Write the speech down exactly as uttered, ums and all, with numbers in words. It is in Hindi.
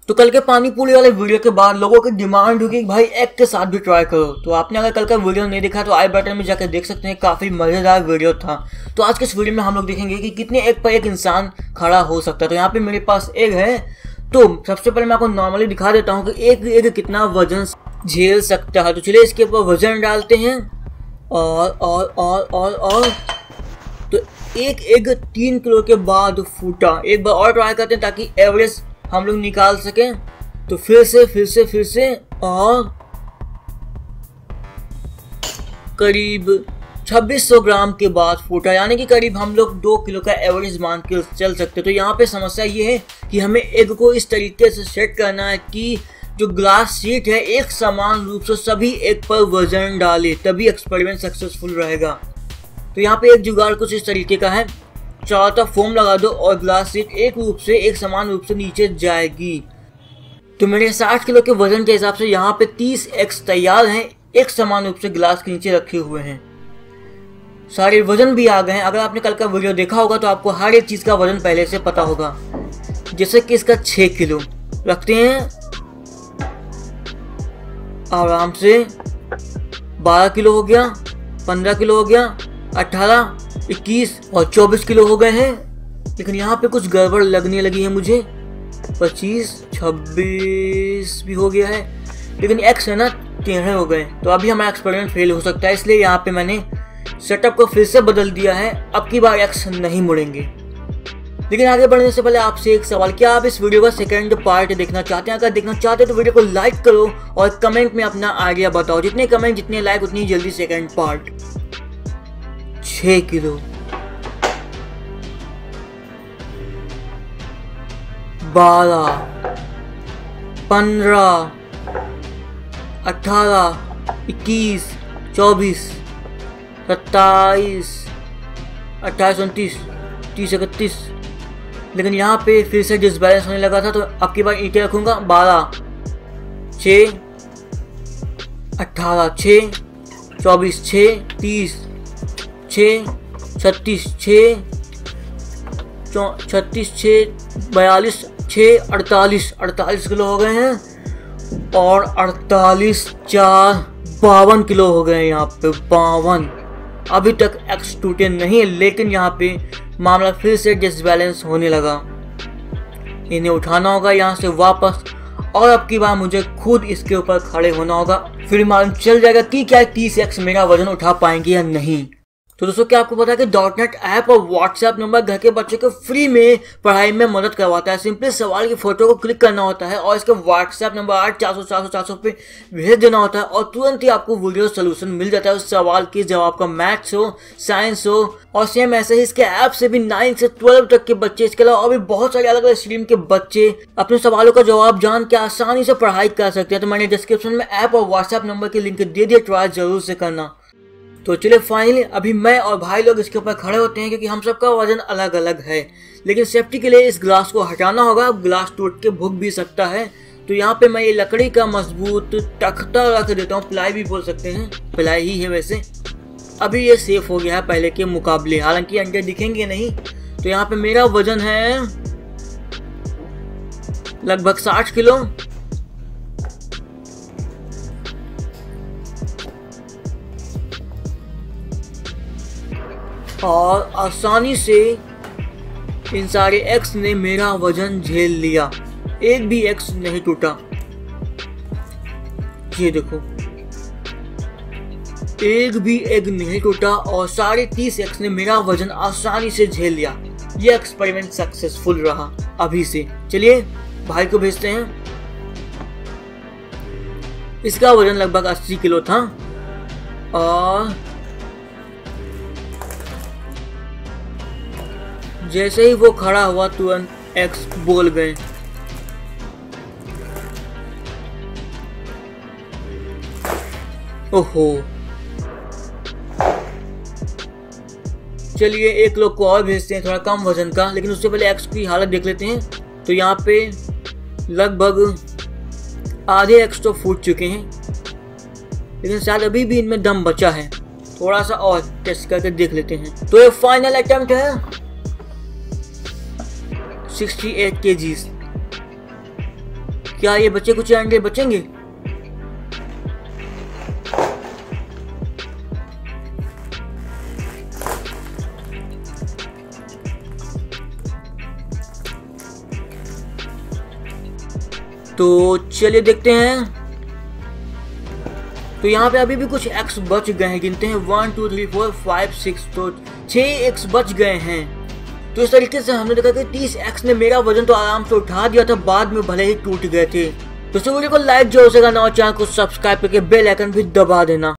तो कल के पानी पूरी वाले वीडियो के बाद लोगों की डिमांड होगी कि भाई एग के साथ भी ट्राई करो। तो आपने अगर कल का वीडियो नहीं देखा तो आई बटन में जाकर देख सकते हैं, काफी मजेदार वीडियो था। तो आज के इस वीडियो में हम लोग देखेंगे कि कितने एग पर एक इंसान खड़ा हो सकता है। तो यहाँ पे मेरे पास एग है। तो सबसे पहले मैं आपको नॉर्मली दिखा देता हूँ कि एक एग कितना वजन झेल सकता है। तो चलिए इसके ऊपर वजन डालते हैं और और और और और तो एक एग तीन किलो के बाद फूटा। एक बार और ट्राई करते हैं ताकि एवरेज हम लोग निकाल सकें। तो फिर से फिर से फिर से और करीब छब्बीस सौ ग्राम के बाद फूटा, यानी कि करीब हम लोग दो किलो का एवरेज मान के चल सकते। तो यहाँ पे समस्या ये है कि हमें एग को इस तरीके से सेट करना है कि जो ग्लास शीट है एक समान रूप से सभी एग पर वजन डाले, तभी एक्सपेरिमेंट सक्सेसफुल रहेगा। तो यहाँ पे एक जुगाड़ कुछ इस तरीके का है, चारों तरफ फोम लगा दो और ग्लास शीट एक रूप से एक समान रूप से नीचे जाएगी। तो मेरे साठ किलो के वजन के हिसाब से यहाँ पे तीस एग्स तैयार हैं, एक समान रूप से ग्लास के नीचे रखे हुए हैं। सारे वजन भी आ गए हैं। अगर आपने कल का वीडियो देखा होगा तो आपको हर एक चीज का वजन पहले से पता होगा। जैसे कि इसका छह किलो रखते हैं आराम से, बारह किलो हो गया, पंद्रह किलो हो गया, अठारह, इक्कीस और चौबीस किलो हो गए हैं। लेकिन यहाँ पे कुछ गड़बड़ लगने लगी है मुझे, पच्चीस, छब्बीस भी हो गया है, लेकिन एक्स है ना टेढ़े हो गए। तो अभी हमारा एक्सपेरिमेंट फेल हो सकता है, इसलिए यहाँ पे मैंने सेटअप को फिर से बदल दिया है। अब की बार एक्स नहीं मुड़ेंगे। लेकिन आगे बढ़ने से पहले आपसे एक सवाल, क्या आप इस वीडियो का सेकंड पार्ट देखना चाहते हैं? अगर देखना चाहते हैं तो वीडियो को लाइक करो और कमेंट में अपना आइडिया बताओ। जितने कमेंट जितने लाइक उतनी जल्दी सेकंड पार्ट। छह किलो, बारह, पंद्रह, अठारह, इक्कीस, चौबीस, सत्ताईस, अट्ठाईस, उनतीस, तीस, इकतीस। लेकिन यहाँ पे फिर से डिसबैलेंस होने लगा था, तो अब की बार ईंटें रखूंगा। बारह, छः, अट्ठारह, छः, चौबीस, छः, तीस, छः, छत्तीस, छः, छत्तीस, छः, बयालीस, छः, अड़तालीस, अड़तालीस किलो हो गए हैं। और अड़तालीस, चार, बावन किलो हो गए हैं यहाँ पे, बावन। अभी तक एक्स टूटे नहीं है, लेकिन यहाँ पे मामला फिर से डिसबैलेंस होने लगा। इन्हें उठाना होगा यहाँ से वापस और अब की बार मुझे खुद इसके ऊपर खड़े होना होगा, फिर मालूम चल जाएगा कि क्या तीस एक्स मेरा वजन उठा पाएंगे या नहीं। तो दोस्तों क्या आपको पता है कि डॉट नेट ऐप और व्हाट्सएप नंबर घर के बच्चों को फ्री में पढ़ाई में मदद करवाता है। सिंपली सवाल की फोटो को क्लिक करना होता है और इसके व्हाट्सएप नंबर आठ चार सौ चार सौ चार सौ पे भेज देना होता है और तुरंत ही आपको वीडियो सोल्यूशन मिल जाता है उस सवाल के जवाब का। मैथ्स हो, साइंस हो, और सेम ऐसे ही इसके ऐप से भी नाइन से ट्वेल्व तक के बच्चे, इसके अलावा और भी बहुत सारे अलग अलग स्ट्रीम के बच्चे अपने सवालों का जवाब जान के आसानी से पढ़ाई कर सकते हैं। तो मैंने डिस्क्रिप्शन में ऐप और व्हाट्सएप नंबर के लिंक दे दिया, ट्राई जरूर से करना। तो चलिए फाइनली अभी मैं और भाई लोग इसके ऊपर खड़े होते हैं, क्योंकि हम सबका वजन अलग अलग है। लेकिन सेफ्टी के लिए इस ग्लास को हटाना होगा, ग्लास टूट के भुग भी सकता है। तो यहाँ पे मैं ये लकड़ी का मजबूत तख्ता रख देता हूँ, प्लाई भी बोल सकते हैं, प्लाई ही है वैसे। अभी ये सेफ हो गया है पहले के मुकाबले, हालांकि अंडे दिखेंगे नहीं। तो यहाँ पे मेरा वजन है लगभग साठ किलो। और आसानी से इन सारे एक्स ने मेरा वजन झेल लिया, एक भी एक्स नहीं टूटा। ये देखो, एक भी एग नहीं टूटा और सारे तीस एक्स ने मेरा वजन आसानी से झेल लिया। ये एक्सपेरिमेंट सक्सेसफुल रहा अभी से। चलिए भाई को भेजते हैं। इसका वजन लगभग अस्सी किलो था और जैसे ही वो खड़ा हुआ तुरंत एक्स बोल गए। ओहो, चलिए एक लोग को और भेजते हैं, थोड़ा कम वजन का। लेकिन उससे पहले एक्स की हालत देख लेते हैं। तो यहाँ पे लगभग आधे एक्स तो फूट चुके हैं, लेकिन शायद अभी भी इनमें दम बचा है। थोड़ा सा और टेस्ट करके देख लेते हैं। तो ये फाइनल अटेम्प्ट है अड़सठ केजीज। क्या ये बच्चे कुछ अंडे बचेंगे? तो चलिए देखते हैं। तो यहाँ पे अभी भी कुछ एक्स बच गए हैं, गिनते हैं one two three four five six, तो छह एक्स बच गए हैं। तो इस तरीके से हमने देखा कि तीस एक्स ने मेरा वजन तो आराम से उठा दिया था, बाद में भले ही टूट गए थे। तो इस वीडियो को लाइक जो हो सकेगा ना, और चैनल को सब्सक्राइब करके बेल आइकन भी दबा देना।